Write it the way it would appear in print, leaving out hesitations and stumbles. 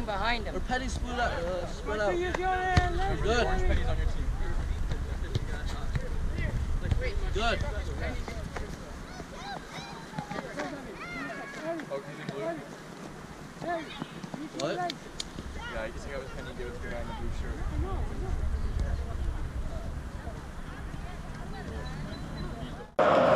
behind him. Or Petty spread out. Good. Penny's on your team. Good. Oh, he's in blue? What? Yeah, I guess I got with Penny Gibbs, the guy in the blue shirt. I know.